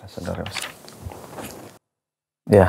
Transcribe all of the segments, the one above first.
Saudara. Ya,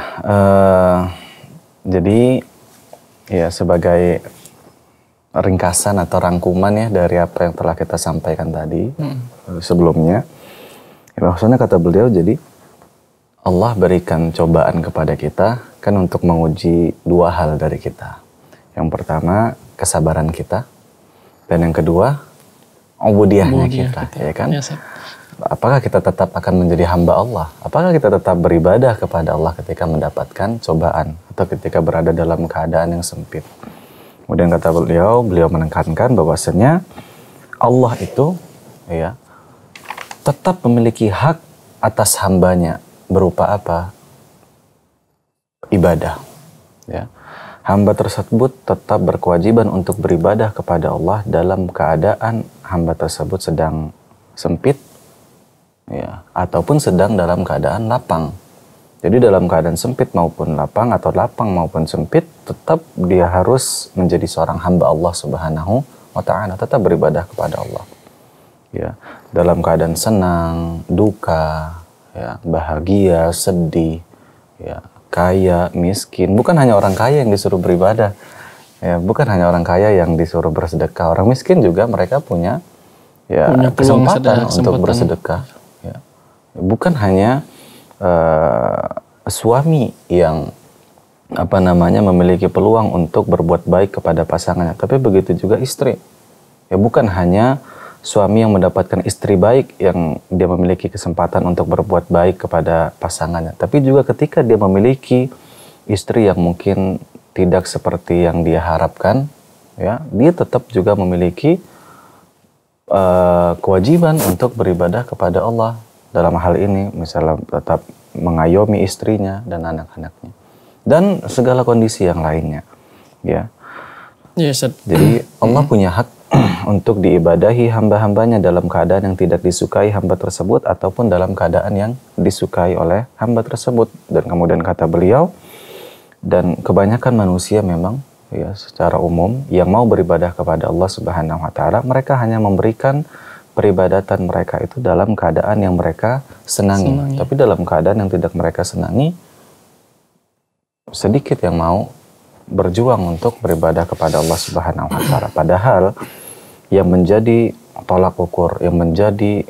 jadi ya sebagai ringkasan atau rangkuman ya dari apa yang telah kita sampaikan tadi sebelumnya. Ya, maksudnya kata beliau, jadi Allah berikan cobaan kepada kita kan untuk menguji dua hal dari kita. Yang pertama kesabaran kita, dan yang kedua ubudiyahnya kita, ya kan? Ya, apakah kita tetap akan menjadi hamba Allah? Apakah kita tetap beribadah kepada Allah ketika mendapatkan cobaan atau ketika berada dalam keadaan yang sempit? Kemudian kata beliau menekankan bahwasanya Allah itu ya tetap memiliki hak atas hambanya berupa apa? Ibadah. Ya. Hamba tersebut tetap berkewajiban untuk beribadah kepada Allah dalam keadaan hamba tersebut sedang sempit, ya, ataupun sedang dalam keadaan lapang. Jadi dalam keadaan sempit maupun lapang atau lapang maupun sempit, tetap dia harus menjadi seorang hamba Allah Subhanahu wa ta'ala, tetap beribadah kepada Allah. Ya, dalam keadaan senang, duka, ya, bahagia, sedih, ya, kaya, miskin. Bukan hanya orang kaya yang disuruh beribadah. Ya, bukan hanya orang kaya yang disuruh bersedekah. Orang miskin juga mereka punya kesempatan untuk bersedekah. Ya. Bukan hanya suami yang memiliki peluang untuk berbuat baik kepada pasangannya, tapi begitu juga istri. Ya, bukan hanya suami yang mendapatkan istri baik yang dia memiliki kesempatan untuk berbuat baik kepada pasangannya, tapi juga ketika dia memiliki istri yang mungkin tidak seperti yang dia harapkan, ya, dia tetap juga memiliki kewajiban untuk beribadah kepada Allah dalam hal ini, misalnya tetap mengayomi istrinya dan anak-anaknya dan segala kondisi yang lainnya, ya. Yes, jadi Allah punya hak untuk diibadahi hamba-hambanya dalam keadaan yang tidak disukai hamba tersebut ataupun dalam keadaan yang disukai oleh hamba tersebut. Dan kemudian kata beliau, dan kebanyakan manusia memang ya secara umum yang mau beribadah kepada Allah Subhanahu wa ta'ala, mereka hanya memberikan peribadatan mereka itu dalam keadaan yang mereka senangi. Tapi dalam keadaan yang tidak mereka senangi, sedikit yang mau berjuang untuk beribadah kepada Allah Subhanahu wa ta'ala. Padahal yang menjadi tolak ukur, yang menjadi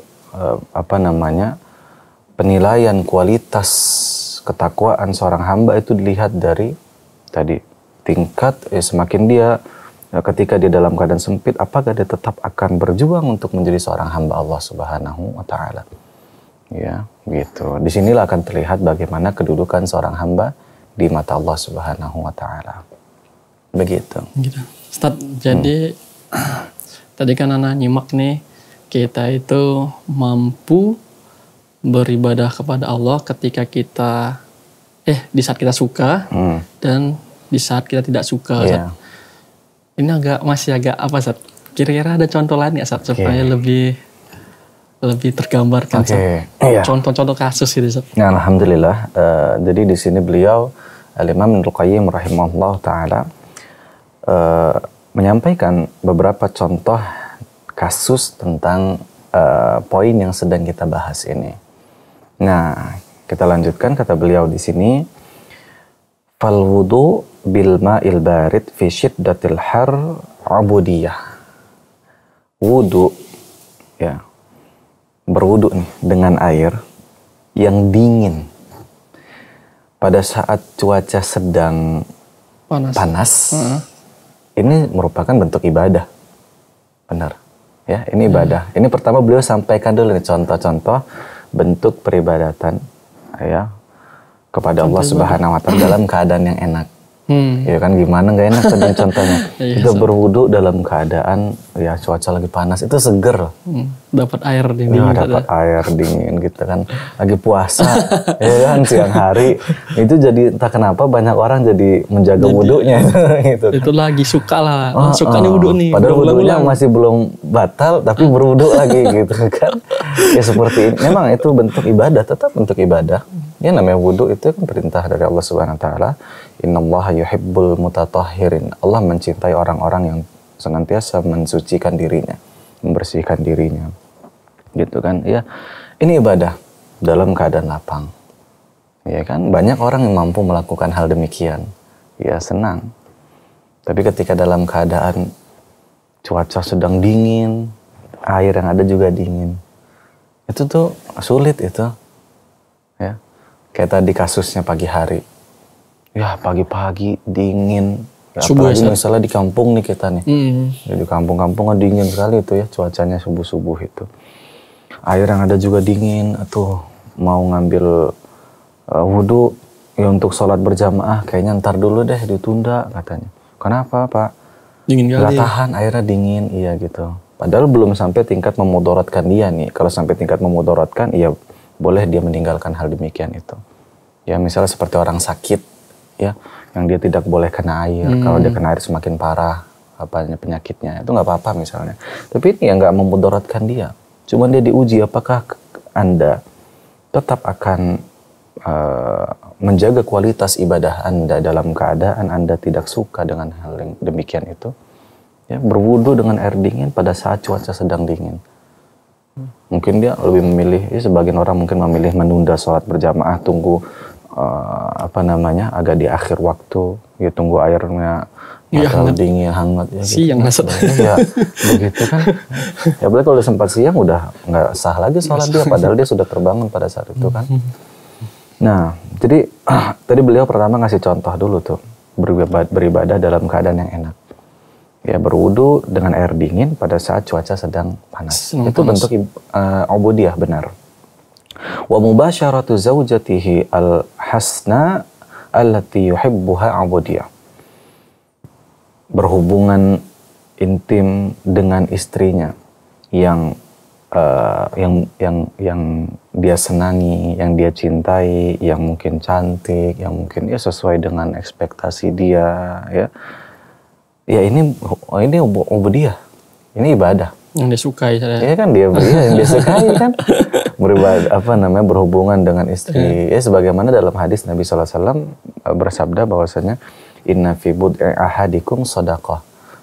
penilaian kualitas ketakwaan seorang hamba itu dilihat dari tadi tingkat semakin dia ketika dia dalam keadaan sempit, apakah dia tetap akan berjuang untuk menjadi seorang hamba Allah Subhanahu wa ta'ala. Ya, gitu. Disinilah akan terlihat bagaimana kedudukan seorang hamba di mata Allah Subhanahu wa ta'ala. Begitu. Gitu. Ustaz, jadi tadi kan anak nyimak nih, kita itu mampu beribadah kepada Allah ketika kita di saat kita suka dan di saat kita tidak suka. Yeah. Ini masih agak apa, Ustaz? Kira-kira ada contoh lain nggak, Ustaz, supaya lebih tergambarkan, contoh-contoh kasus gitu, Ustaz? Nah, alhamdulillah. Jadi di sini beliau Al-Imam Ibnu Qayyim rahimahullah taala menyampaikan beberapa contoh kasus tentang poin yang sedang kita bahas ini. Nah, kita lanjutkan, kata beliau di sini, fal wudu bil ma'il barid fi syiddatil har ubudiyah. Wudu, ya, berwudu nih dengan air yang dingin pada saat cuaca sedang panas. Ini merupakan bentuk ibadah. Benar. Ya, ini ibadah. Ini pertama beliau sampaikan dulu nih contoh-contoh bentuk peribadatan ya kepada Allah Subhanahu wa ta'ala dalam keadaan yang enak. Ya kan, gimana nggak enak tadi contohnya. Kita berwudu dalam keadaan ya cuaca lagi panas, itu seger. Dapat air dingin. Ya, dapat air dingin gitu kan. Lagi puasa ya kan, siang hari. Itu jadi entah kenapa banyak orang jadi menjaga wudunya gitu. Itu lagi suka lah. Suka nih wudu nih. Padahal wudunya masih belum batal tapi berwudu lagi gitu kan. Ya seperti ini. Memang itu bentuk ibadah, tetap bentuk ibadah. Ya namanya wudu itu kan perintah dari Allah Subhanahu wa ta'ala. Innallaha yuhibbul mutatahhirin. Allah mencintai orang-orang yang senantiasa mensucikan dirinya, membersihkan dirinya. Gitu kan. Ya. Ini ibadah. dalam keadaan lapang. Ya kan, banyak orang yang mampu melakukan hal demikian. Ya senang. Tapi ketika dalam keadaan cuaca sedang dingin, air yang ada juga dingin, itu tuh sulit itu. Ya, kayak tadi kasusnya pagi hari. Ya pagi-pagi dingin. Ya, apalagi misalnya di kampung nih kita nih. Ya, di kampung-kampung dingin sekali itu ya cuacanya subuh-subuh itu. Air yang ada juga dingin. Atau mau ngambil wudhu ya untuk sholat berjamaah kayaknya ntar dulu deh ditunda katanya. Kenapa Pak? Dingin kali. Gak tahan airnya dingin, iya gitu. Padahal belum sampai tingkat memudaratkan dia nih. Kalau sampai tingkat memudaratkan, iya boleh dia meninggalkan hal demikian itu. Ya misalnya seperti orang sakit, ya, yang dia tidak boleh kena air. Kalau dia kena air semakin parah penyakitnya, itu nggak apa-apa misalnya. Tapi ini yang nggak memudaratkan dia. Cuman dia diuji apakah Anda tetap akan menjaga kualitas ibadah Anda dalam keadaan Anda tidak suka dengan hal yang demikian itu. Ya, berwudu dengan air dingin pada saat cuaca sedang dingin. Mungkin dia lebih memilih, ya sebagian orang mungkin memilih menunda sholat berjamaah, tunggu agak di akhir waktu, ya tunggu airnya terlalu dingin, hangat ya. Siang gitu. Ya, begitu kan. Ya boleh kalau sempat siang udah nggak sah lagi sholat dia, padahal dia sudah terbangun pada saat itu kan. Nah, jadi tadi beliau pertama ngasih contoh dulu tuh beribadah dalam keadaan yang enak. Ya berwudu dengan air dingin pada saat cuaca sedang panas. Itu bentuk ubudiyah benar. Wa mubasyaratu zaujatihi al-hasna allati yuhibbuha ubudiyah. Berhubungan intim dengan istrinya yang dia senangi, yang dia cintai, yang mungkin cantik, yang mungkin ya sesuai dengan ekspektasi dia, ya. Ya ini ubudiyah, ini ibadah. Yang dia sukai. Iya kan yang dia sukai kan. Beribadah, berhubungan dengan istri. Ya sebagaimana dalam hadis Nabi SAW bersabda bahwasanya inna fi bud'i ahadikum shadaqah.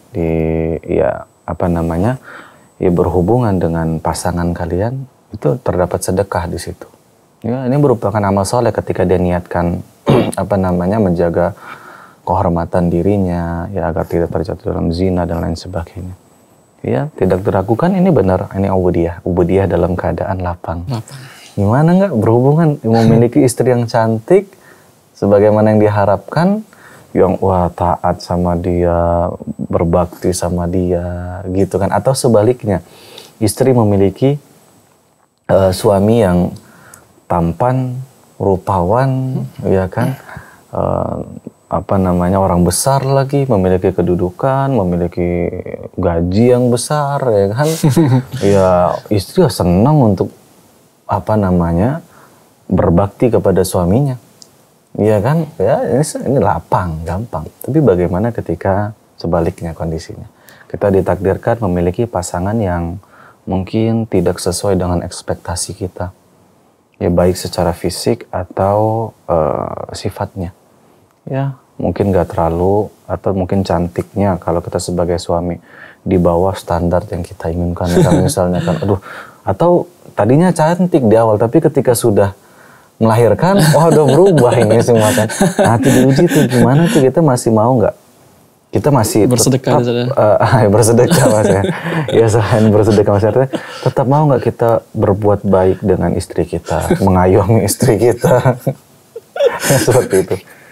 Ya berhubungan dengan pasangan kalian itu terdapat sedekah di situ. Ya, ini merupakan amal soleh ketika dia niatkan menjaga kehormatan dirinya ya agar tidak terjatuh dalam zina dan lain sebagainya. Ya, tidak diragukan ini benar, ini ubudiyah dalam keadaan lapang. Gimana enggak berhubungan memiliki istri yang cantik sebagaimana yang diharapkan, yang taat sama dia, berbakti sama dia, gitu kan? Atau sebaliknya, istri memiliki suami yang tampan, rupawan, ya kan? Orang besar lagi, memiliki kedudukan, memiliki gaji yang besar, ya kan? Ya istri senang untuk berbakti kepada suaminya. Iya kan, ya ini lapang, gampang. Tapi bagaimana ketika sebaliknya kondisinya? Kita ditakdirkan memiliki pasangan yang mungkin tidak sesuai dengan ekspektasi kita. Ya baik secara fisik atau sifatnya. Ya mungkin gak terlalu, atau mungkin cantiknya kalau kita sebagai suami di bawah standar yang kita inginkan. Misalnya kan, atau tadinya cantik di awal, tapi ketika sudah melahirkan, udah berubah ini semua kan. Nah, itu diuji tuh gimana tuh, kita masih mau nggak? Kita masih bersedekah, bersedekah mas ya. Ya selain bersedekah mas, tetap mau nggak kita berbuat baik dengan istri kita, mengayomi istri kita, seperti itu.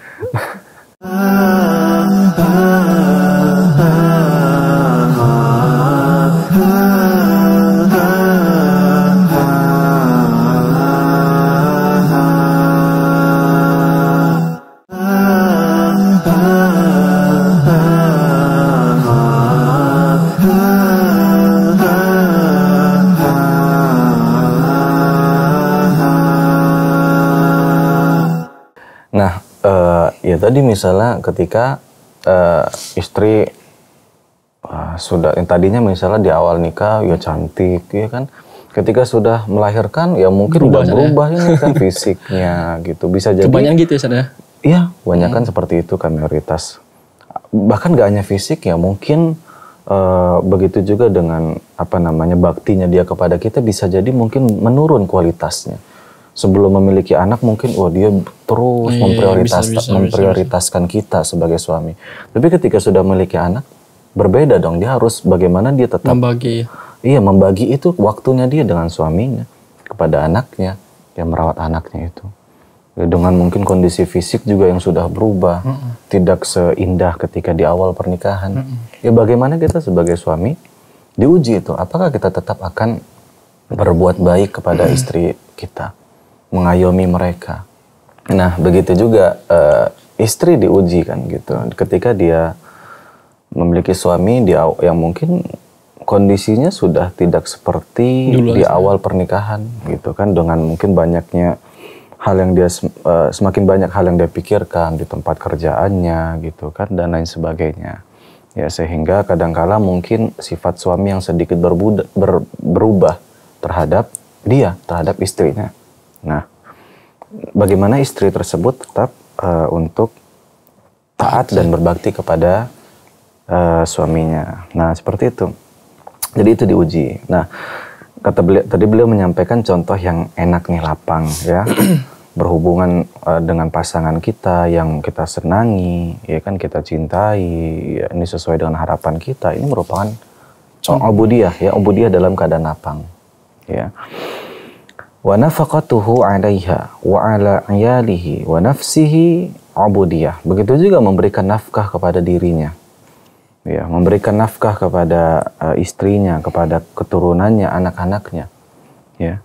Ya tadi misalnya ketika istri sudah tadinya misalnya di awal nikah ya cantik ya kan, ketika sudah melahirkan ya mungkin berubah ini kan fisiknya gitu, bisa jadi kebanyakan gitu ya sadar. Iya, kebanyakan seperti itu kan mayoritas. Bahkan gak hanya fisik ya, mungkin begitu juga dengan baktinya dia kepada kita bisa jadi mungkin menurun kualitasnya. Sebelum memiliki anak mungkin dia terus memprioritaskan kita sebagai suami. Tapi ketika sudah memiliki anak, berbeda dong. Dia harus bagaimana dia tetap membagi. Iya, membagi itu waktunya dia dengan suaminya, kepada anaknya, yang merawat anaknya itu. Dengan mungkin kondisi fisik juga yang sudah berubah, tidak seindah ketika di awal pernikahan. Ya bagaimana kita sebagai suami diuji itu, apakah kita tetap akan berbuat baik kepada istri kita, mengayomi mereka. Nah begitu juga istri diuji kan gitu, ketika dia memiliki suami yang mungkin kondisinya sudah tidak seperti dulu di awal pernikahan gitu kan, dengan mungkin banyaknya hal yang dia semakin banyak hal yang dia pikirkan di tempat kerjaannya gitu kan, dan lain sebagainya. Ya sehingga kadangkala mungkin sifat suami yang sedikit berubah terhadap istrinya. Nah, bagaimana istri tersebut tetap untuk taat dan berbakti kepada suaminya. Nah, seperti itu. Jadi itu diuji. Nah, tadi beliau menyampaikan contoh yang enak nih, lapang ya. Berhubungan dengan pasangan kita yang kita senangi, ya kan, kita cintai, ya, ini sesuai dengan harapan kita. Ini merupakan ubudiyah, ya, ubudiyah dalam keadaan lapang, ya. Wa nafaqatuhu 'alaiha wa 'ala 'iyalihi wa nafsihi ubudiyah. Begitu juga memberikan nafkah kepada dirinya. Ya, memberikan nafkah kepada istrinya, kepada keturunannya, anak-anaknya. Ya.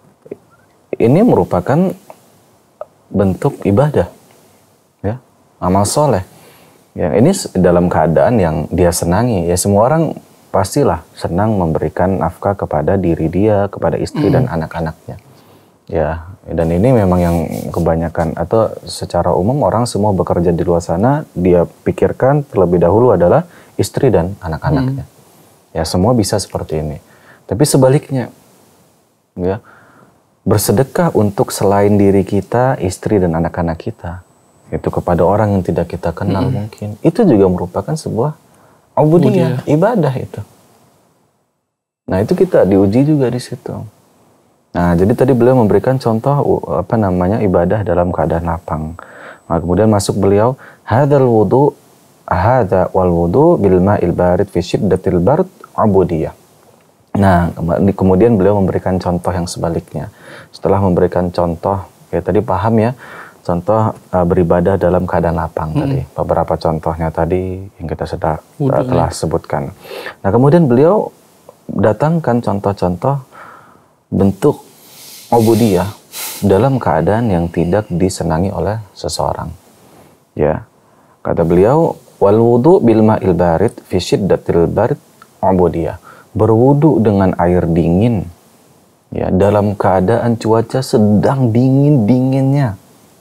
Ini merupakan bentuk ibadah, ya, amal soleh. Ya, ini dalam keadaan yang dia senangi. Ya, semua orang pastilah senang memberikan nafkah kepada diri dia, kepada istri dan anak-anaknya. Ya, dan ini memang yang kebanyakan atau secara umum orang semua bekerja di luar sana, dia pikirkan terlebih dahulu adalah istri dan anak-anaknya. Ya, semua bisa seperti ini. Tapi sebaliknya, ya, bersedekah untuk selain diri kita, istri dan anak-anak kita, itu kepada orang yang tidak kita kenal mungkin, itu juga merupakan sebuah ubudiyah, ibadah itu. Nah, itu kita diuji juga di situ. Nah, jadi tadi beliau memberikan contoh ibadah dalam keadaan lapang. Nah, kemudian masuk beliau, hadza wal wudu bil ma'il barid fi syiddatil bard ubudiyah. Nah, kemudian beliau memberikan contoh yang sebaliknya. Setelah memberikan contoh, ya tadi paham ya, contoh beribadah dalam keadaan lapang tadi. Beberapa contohnya tadi yang kita telah sebutkan. Nah, kemudian beliau datangkan contoh-contoh bentuk ubudiyah dalam keadaan yang tidak disenangi oleh seseorang. Ya. Kata beliau, wal wudu bil ma'il barid fi syiddatil bard ubudiyah. Berwudu dengan air dingin, ya, dalam keadaan cuaca sedang dingin-dinginnya.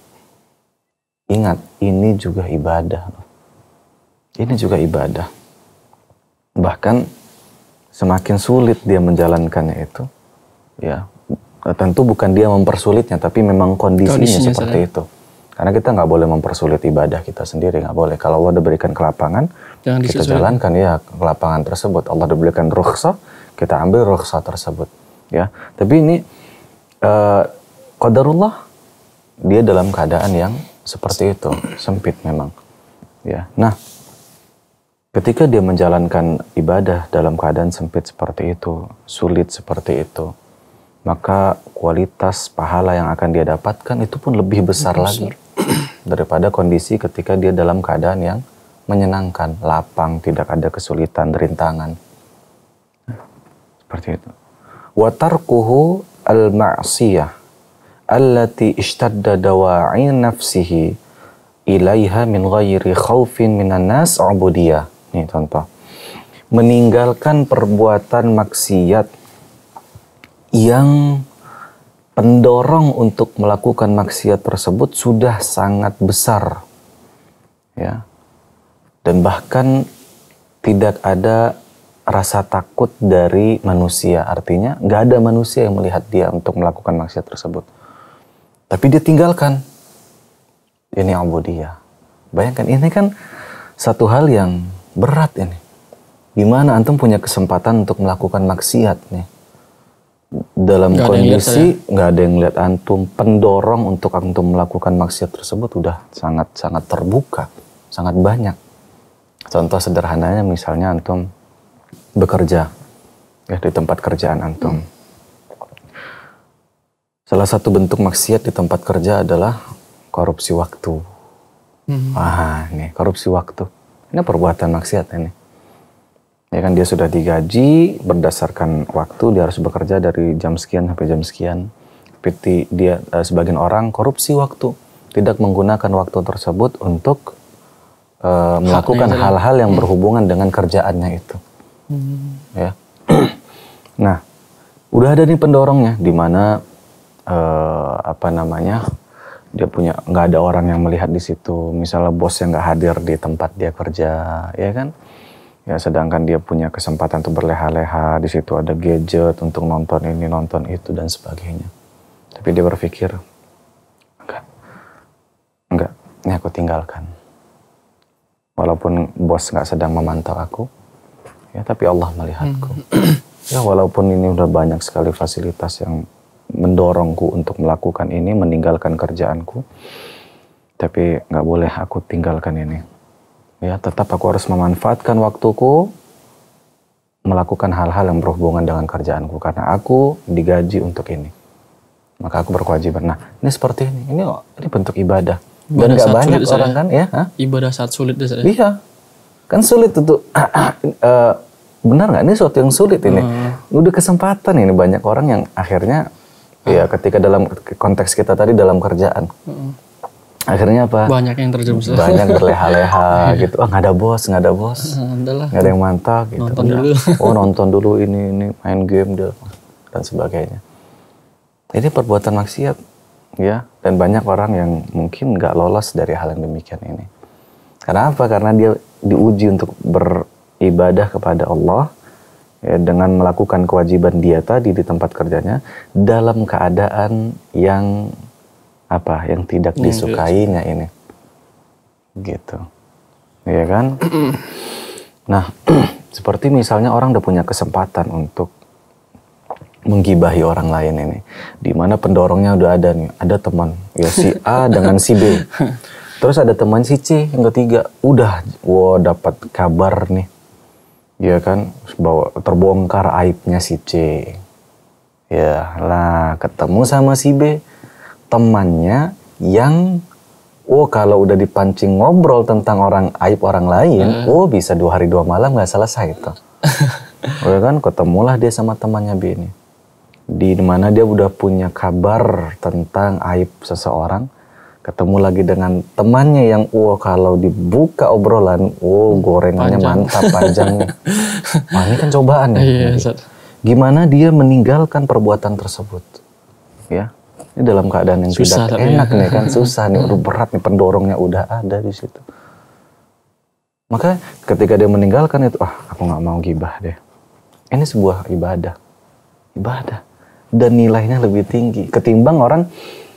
Ingat, ini juga ibadah. Ini juga ibadah. Bahkan semakin sulit dia menjalankannya itu, ya, tentu bukan dia mempersulitnya, tapi memang kondisinya seperti itu. Karena kita nggak boleh mempersulit ibadah kita sendiri, nggak boleh. Kalau Allah diberikan kelapangan, kita jalankan ya kelapangan tersebut. Allah diberikan rukhsah, kita ambil rukhsah tersebut. Ya, tapi ini qadarullah, dia dalam keadaan yang seperti itu, sempit memang. Ya, nah, ketika dia menjalankan ibadah dalam keadaan sempit seperti itu, sulit seperti itu, maka kualitas pahala yang akan dia dapatkan itu pun lebih besar lagi daripada kondisi ketika dia dalam keadaan yang menyenangkan, lapang, tidak ada kesulitan, rintangan. Seperti itu. Wa tarkuhu al-ma'siyah allati ishtadda dawa'i nafsihi ilaiha min ghairi khaufin minan nas ubudiyah. Ini contoh. Meninggalkan perbuatan maksiat yang pendorong untuk melakukan maksiat tersebut sudah sangat besar, ya, dan bahkan tidak ada rasa takut dari manusia. Artinya nggak ada manusia yang melihat dia untuk melakukan maksiat tersebut, tapi dia tinggalkan. Ini ubudiyah. Bayangkan, ini kan satu hal yang berat ini. Gimana antum punya kesempatan untuk melakukan maksiat nih? dalam Nggak ada yang lihat kondisi nggak ada yang lihat antum, pendorong untuk antum melakukan maksiat tersebut udah sangat terbuka, sangat banyak. Contoh sederhananya misalnya antum bekerja ya di tempat kerjaan antum. Salah satu bentuk maksiat di tempat kerja adalah korupsi waktu. Wah, nih korupsi waktu. Ini perbuatan maksiat ini. Ya kan, dia sudah digaji berdasarkan waktu, dia harus bekerja dari jam sekian sampai jam sekian. Tapi dia sebagian orang korupsi waktu, tidak menggunakan waktu tersebut untuk melakukan hal-hal yang berhubungan dengan kerjaannya itu. Ya. Nah, udah ada nih pendorongnya, di mana dia punya, nggak ada orang yang melihat di situ. Misalnya bosnya nggak hadir di tempat dia kerja, ya kan? Ya, sedangkan dia punya kesempatan untuk berleha-leha, di situ ada gadget untuk nonton ini, nonton itu dan sebagainya. Tapi dia berpikir, enggak, ini aku tinggalkan. Walaupun bos nggak sedang memantau aku, ya tapi Allah melihatku. Ya walaupun ini udah banyak sekali fasilitas yang mendorongku untuk melakukan ini, meninggalkan kerjaanku, tapi nggak boleh aku tinggalkan ini. Ya, tetap aku harus memanfaatkan waktuku melakukan hal-hal yang berhubungan dengan kerjaanku karena aku digaji untuk ini. Maka aku berkewajiban. Nah, ini seperti ini. Ini bentuk ibadah. Dan nggak banyak orang kan, ya? Ibadah saat sulit deh saya. Iya, kan sulit itu. Benar nggak? Ini sesuatu yang sulit ini. Udah kesempatan ini, banyak orang yang akhirnya ya ketika dalam konteks kita tadi dalam kerjaan. Akhirnya apa? Banyak yang terjerumus. Banyak berleha-leha gitu. Nggak ada bos. Nggak ada yang mantap gitu. Nonton dulu. Oh, nonton dulu ini main game dan sebagainya. Ini perbuatan maksiat, ya. Dan banyak orang yang mungkin nggak lolos dari hal yang demikian ini. Karena apa? Karena dia diuji untuk beribadah kepada Allah ya, dengan melakukan kewajiban dia tadi di tempat kerjanya dalam keadaan yang tidak disukainya ini, gitu, ya kan? Nah, seperti misalnya orang udah punya kesempatan untuk menggibahi orang lain ini, di mana pendorongnya udah ada nih, ada teman, ya si A dengan si B, terus ada teman si C yang ketiga, udah, dapat kabar nih, ya kan, bahwa terbongkar aibnya si C, ya lah, ketemu sama si B. Temannya yang kalau udah dipancing ngobrol tentang aib orang lain, bisa 2 hari 2 malam nggak selesai itu. Udah kan, ketemulah dia sama temannya B ini, di mana dia udah punya kabar tentang aib seseorang, ketemu lagi dengan temannya yang kalau dibuka obrolan, gorengannya mantap, panjangnya. Nah, ini kan cobaan ya. Gimana dia meninggalkan perbuatan tersebut, ya? Ini dalam keadaan yang susah, tidak enak nih kan, susah nih, udah berat nih, pendorongnya udah ada di situ. Maka ketika dia meninggalkan itu, aku nggak mau gibah deh. Ini sebuah ibadah, dan nilainya lebih tinggi ketimbang orang,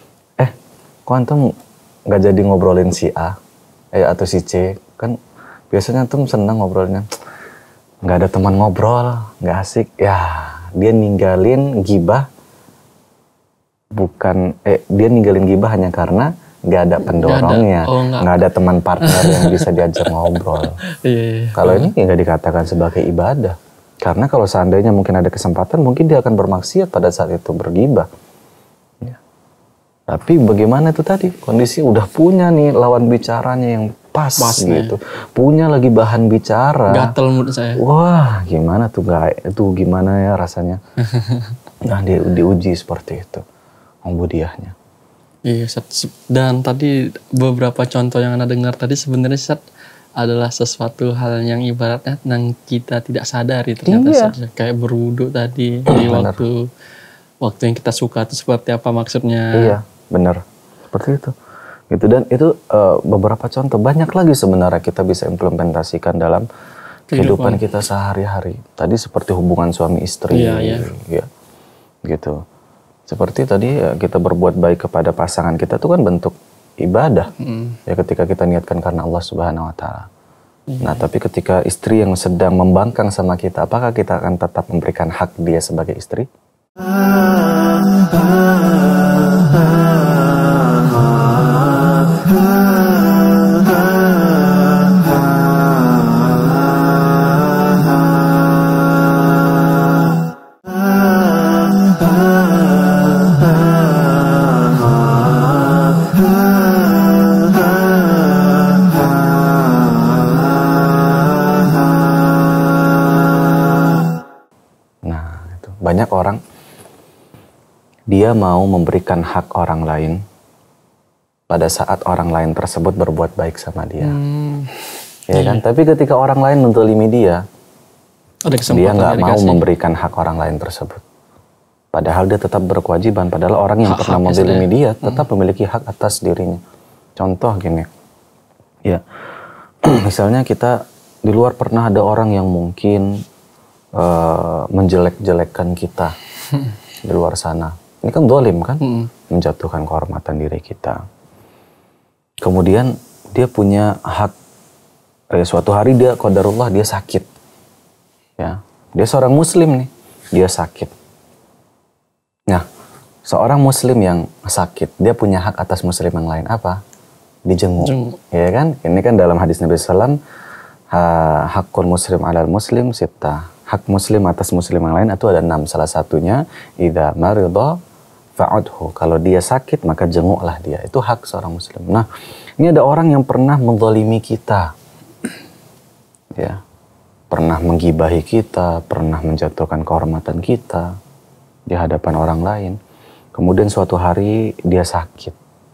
kok antum nggak jadi ngobrolin si A, atau si C, kan biasanya antum senang ngobrolnya, nggak ada teman ngobrol, nggak asik, ya dia ninggalin gibah. Dia ninggalin gibah hanya karena nggak ada pendorongnya, nggak ada teman partner yang bisa diajak ngobrol. Kalau ini nggak dikatakan sebagai ibadah, karena kalau seandainya mungkin ada kesempatan, mungkin dia akan bermaksiat pada saat itu bergibah. Ya. Tapi bagaimana itu tadi, kondisi udah punya nih lawan bicaranya yang pas gitu, punya lagi bahan bicara. Gatel menurut saya. Wah, gimana tuh gimana ya rasanya? Nah, dia diuji seperti itu. Ubudiyahnya. Iya, dan tadi beberapa contoh yang Anda dengar tadi sebenarnya Sat, adalah sesuatu hal yang ibaratnya yang kita tidak sadari ternyata. Iya. Kayak berwudu tadi di waktu yang kita suka itu seperti apa maksudnya. Iya, benar. Seperti itu. Gitu, dan itu beberapa contoh, banyak lagi sebenarnya kita bisa implementasikan dalam kehidupan kita sehari-hari. Tadi seperti hubungan suami istri. Iya. Ya. Gitu. Seperti tadi kita berbuat baik kepada pasangan kita, itu kan bentuk ibadah. Ya, ketika kita niatkan karena Allah Subhanahu wa Ta'ala. Nah, tapi ketika istri yang sedang membangkang sama kita, apakah kita akan tetap memberikan hak dia sebagai istri? Banyak orang, dia mau memberikan hak orang lain pada saat orang lain tersebut berbuat baik sama dia. Ya kan? Tapi ketika orang lain menzalimi dia, dia nggak mau memberikan hak orang lain tersebut. Padahal dia tetap berkewajiban. Padahal orang yang pernah menzalimi dia tetap memiliki hak atas dirinya. Contoh gini, ya, misalnya kita di luar pernah ada orang yang mungkin menjelek-jelekkan kita di luar sana. Ini kan zalim kan, menjatuhkan kehormatan diri kita. Kemudian dia punya hak. Suatu hari dia qadarullah dia sakit, ya, dia seorang muslim nih, dia sakit. Nah, seorang muslim yang sakit, dia punya hak atas muslim yang lain apa? Dijenguk, ya kan? Ini kan dalam hadis Nabi SAW, hakul muslim alal muslim sittah. Hak muslim atas muslim yang lain itu ada 6. Salah satunya, idza maridha fa'udhu. Kalau dia sakit, maka jenguklah dia. Itu hak seorang muslim. Nah, ini ada orang yang pernah menzalimi kita. Ya. Pernah menggibahi kita, pernah menjatuhkan kehormatan kita di hadapan orang lain. Kemudian suatu hari dia sakit.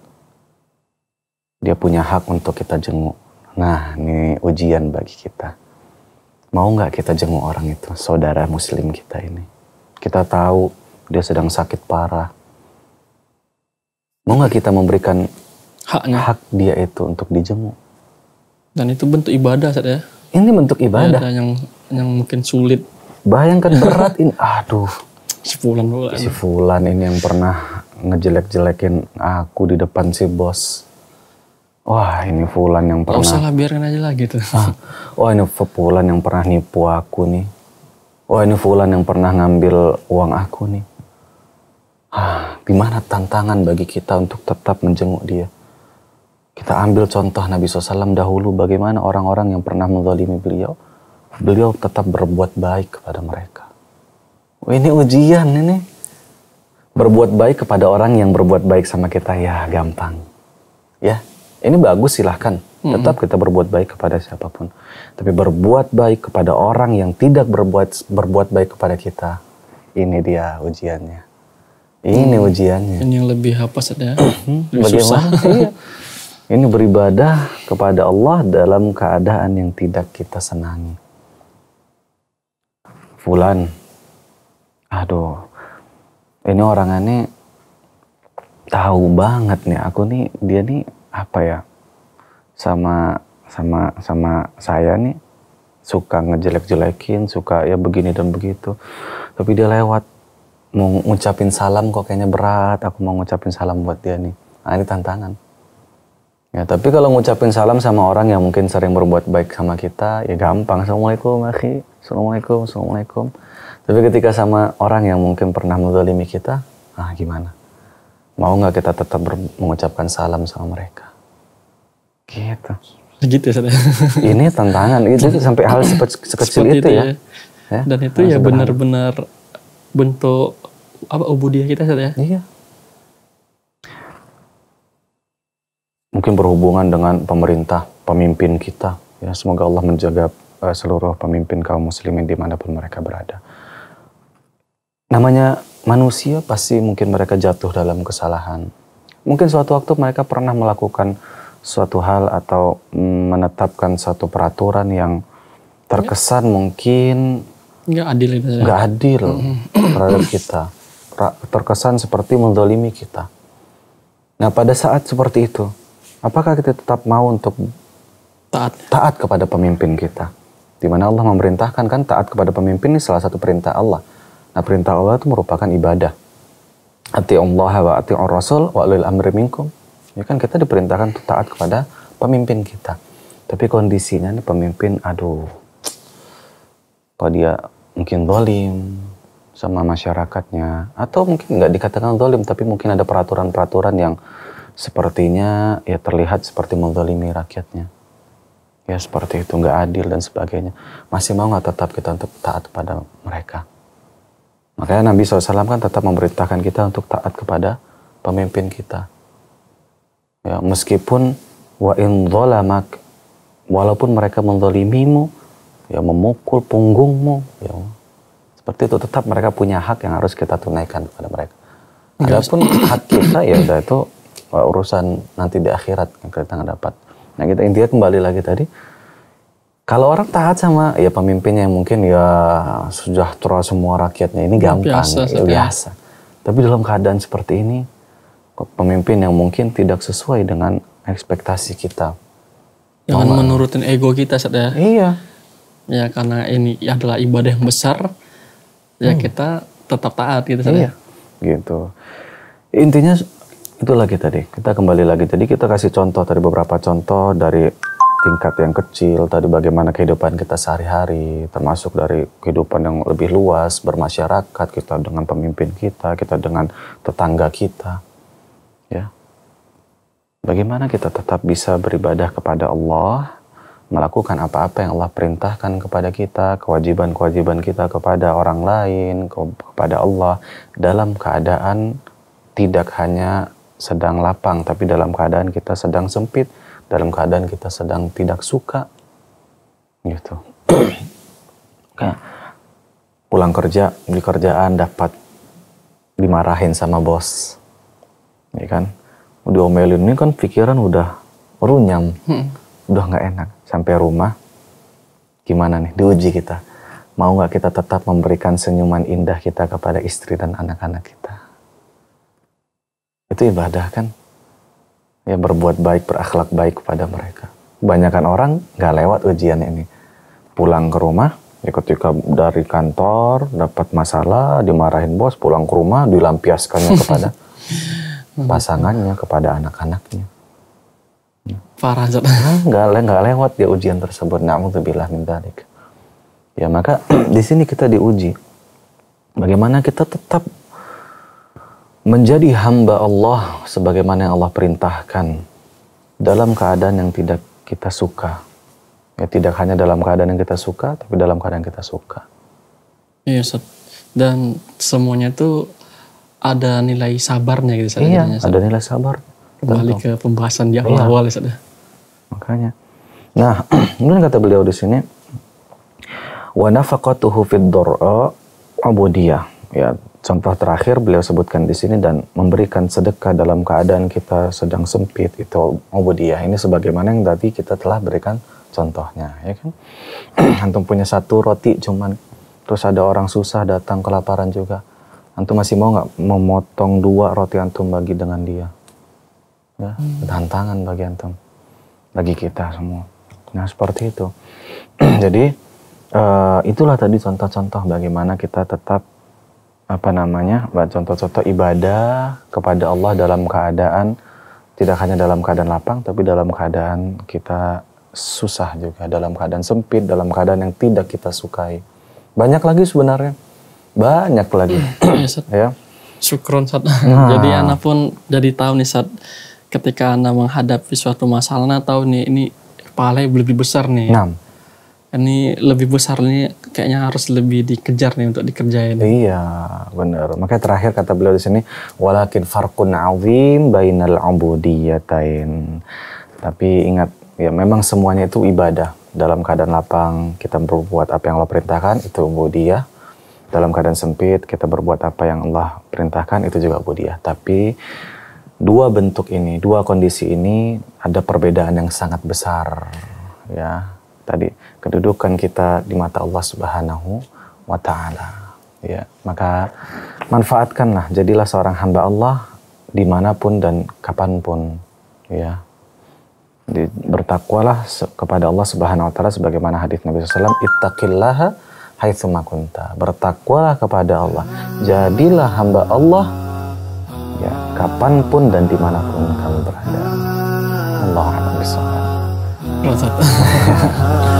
Dia punya hak untuk kita jenguk. Nah, ini ujian bagi kita. Mau nggak kita jenguk orang itu, saudara muslim kita ini? Kita tahu dia sedang sakit parah. Mau nggak kita memberikan hak dia itu untuk dijenguk? Dan itu bentuk ibadah, ya? Ini bentuk ibadah. Yang mungkin sulit. Bayangkan berat ini. Aduh. Si Fulan ini yang pernah ngejelek-jelekin aku di depan si bos. Wah, ini Fulan yang pernah... Gak usah lah, biarkan aja lah gitu. Wah, ini Fulan yang pernah nipu aku nih. Wah, ini Fulan yang pernah ngambil uang aku nih. Gimana tantangan bagi kita untuk tetap menjenguk dia? Kita ambil contoh Nabi SAW dahulu, bagaimana orang-orang yang pernah menzalimi beliau. Beliau tetap berbuat baik kepada mereka. Wah, ini ujian ini. Berbuat baik kepada orang yang berbuat baik sama kita, ya gampang. Ya. Ini bagus, silahkan. Tetap kita berbuat baik kepada siapapun. Tapi berbuat baik kepada orang yang tidak berbuat baik kepada kita. Ini dia ujiannya. Ini ujiannya. Ini yang lebih apa saja? Bagaimana? Iya. Ini beribadah kepada Allah dalam keadaan yang tidak kita senangi. Fulan. Aduh. Ini orangnya tahu banget nih. Aku nih, dia nih apa ya, sama saya nih suka ngejelek-jelekin, suka ya begini dan begitu. Tapi dia lewat mau ngucapin salam kok kayaknya berat. Aku mau ngucapin salam buat dia nih. Nah, ini tantangan. Ya, tapi kalau ngucapin salam sama orang yang mungkin sering berbuat baik sama kita, ya gampang. Assalamualaikum, akhi. Assalamualaikum. Tapi ketika sama orang yang mungkin pernah menzalimi kita, gimana? Mau nggak kita tetap mengucapkan salam sama mereka? Gitu ya. Ini tantangan. Itu sampai hal sekecil itu ya. Dan itu ya benar-benar bentuk ubudiyah kita ya. Iya. Mungkin berhubungan dengan pemerintah, pemimpin kita. Ya, semoga Allah menjaga seluruh pemimpin kaum muslimin dimanapun mereka berada. Namanya manusia, pasti mungkin mereka jatuh dalam kesalahan. Mungkin suatu waktu mereka pernah melakukan suatu hal atau menetapkan satu peraturan yang terkesan mungkin nggak adil terhadap kita. Terkesan seperti menzalimi kita. Nah, pada saat seperti itu, apakah kita tetap mau untuk taat kepada pemimpin kita? Di mana Allah memerintahkan kan taat kepada pemimpin ini salah satu perintah Allah. Nah, perintah Allah itu merupakan ibadah. Ati'ullaha wa ati'ur rasul wa ulil amri minkum. Ya kan kita diperintahkan untuk taat kepada pemimpin kita. Tapi kondisinya nih pemimpin, kok dia mungkin zalim sama masyarakatnya, atau mungkin nggak dikatakan zalim, tapi mungkin ada peraturan-peraturan yang sepertinya ya terlihat seperti menzalimi rakyatnya, ya seperti itu, nggak adil dan sebagainya. Masih mau nggak tetap kita untuk taat kepada mereka? Makanya Nabi SAW kan tetap memerintahkan kita untuk taat kepada pemimpin kita, ya meskipun wa in zalamak, walaupun mereka menzalimimu, ya memukul punggungmu, ya seperti itu, tetap mereka punya hak yang harus kita tunaikan kepada mereka. Adapun hak kita ya udah itu urusan nanti di akhirat yang kita nggak dapat. Nah kita intinya kembali lagi tadi, kalau orang taat sama ya pemimpin yang mungkin ya sejahtera semua rakyatnya, ini gampang, biasa. Tapi dalam keadaan seperti ini, pemimpin yang mungkin tidak sesuai dengan ekspektasi kita, jangan menurutin ego kita, ya. Iya. Ya karena ini adalah ibadah yang besar, ya kita tetap taat gitu. Iya, gitu. Intinya itu lagi tadi, kita kembali lagi tadi, kita kasih contoh tadi, beberapa contoh dari tingkat yang kecil tadi, bagaimana kehidupan kita sehari-hari, termasuk dari kehidupan yang lebih luas, bermasyarakat, kita dengan pemimpin kita dengan tetangga kita, ya. Bagaimana kita tetap bisa beribadah kepada Allah, melakukan apa-apa yang Allah perintahkan kepada kita, kewajiban-kewajiban kita kepada orang lain, kepada Allah, dalam keadaan tidak hanya sedang lapang, tapi dalam keadaan kita sedang sempit, dalam keadaan kita sedang tidak suka, gitu. Pulang kerja, di kerjaan dapat dimarahin sama bos, ya kan? Diomelin, ini kan pikiran udah runyam, udah nggak enak. Sampai rumah, gimana nih? Diuji kita. Mau nggak kita tetap memberikan senyuman indah kita kepada istri dan anak-anak kita? Itu ibadah kan? Ya berbuat baik, berakhlak baik kepada mereka. Kebanyakan orang nggak lewat ujian ini. Pulang ke rumah, ya ketika dari kantor dapat masalah, dimarahin bos, pulang ke rumah dilampiaskannya kepada pasangannya, kepada anak-anaknya. Parah, nggak lewat dia ujian tersebut. Na'udzubillah min dzalik. Ya maka di sini kita diuji. Bagaimana kita tetap menjadi hamba Allah sebagaimana yang Allah perintahkan dalam keadaan yang tidak kita suka. Ya tidak hanya dalam keadaan yang kita suka, tapi dalam keadaan kita suka. Iya, Ustaz. Dan semuanya itu ada nilai sabarnya gitu. Iya, ada nilai sabar. Kembali ke pembahasan di awal-awal, ya. Makanya. Nah, kemudian kata beliau di sini, wa nafaqatuhu fid dharra ubudiyah. Ya, contoh terakhir beliau sebutkan di sini, dan memberikan sedekah dalam keadaan kita sedang sempit, itu ubudiyah. Ini sebagaimana yang tadi kita telah berikan contohnya, ya kan? Antum punya satu roti cuman, terus ada orang susah datang kelaparan juga. Antum masih mau nggak memotong 2 roti antum bagi dengan dia? Ya, tantangan bagi antum, bagi kita semua. Nah seperti itu. Jadi itulah tadi contoh-contoh bagaimana kita tetap contoh-contoh ibadah kepada Allah dalam keadaan tidak hanya dalam keadaan lapang, tapi dalam keadaan kita susah juga, dalam keadaan sempit, dalam keadaan yang tidak kita sukai. Banyak lagi sebenarnya, banyak lagi. Ya. Syukron, Ustaz. Jadi anak pun jadi tahu nih, Ustaz, ketika Anda menghadapi suatu masalah, Anda tahu nih ini pahalanya lebih besar nih. Ini lebih besar nih, kayaknya harus lebih dikejar nih untuk dikerjain. Iya, benar. Makanya terakhir kata beliau di sini, walakin farqun 'azim bainal 'ubudiyatain. Tapi ingat, ya memang semuanya itu ibadah. Dalam keadaan lapang kita berbuat apa yang Allah perintahkan, itu ubudiyah. Dalam keadaan sempit kita berbuat apa yang Allah perintahkan, itu juga ubudiyah. Tapi dua bentuk ini, dua kondisi ini ada perbedaan yang sangat besar, ya. Tadi kedudukan kita di mata Allah Subhanahu wa Ta'ala, ya. Maka manfaatkanlah, jadilah seorang hamba Allah dimanapun dan kapanpun, ya. Bertakwalah kepada Allah Subhanahu wa Ta'ala sebagaimana hadis Nabi SAW, ittaqillaha haitsu ma kunta. Bertakwalah kepada Allah, jadilah hamba Allah, ya, kapanpun dan dimanapun kamu berada. Allahu a'lam bishawab.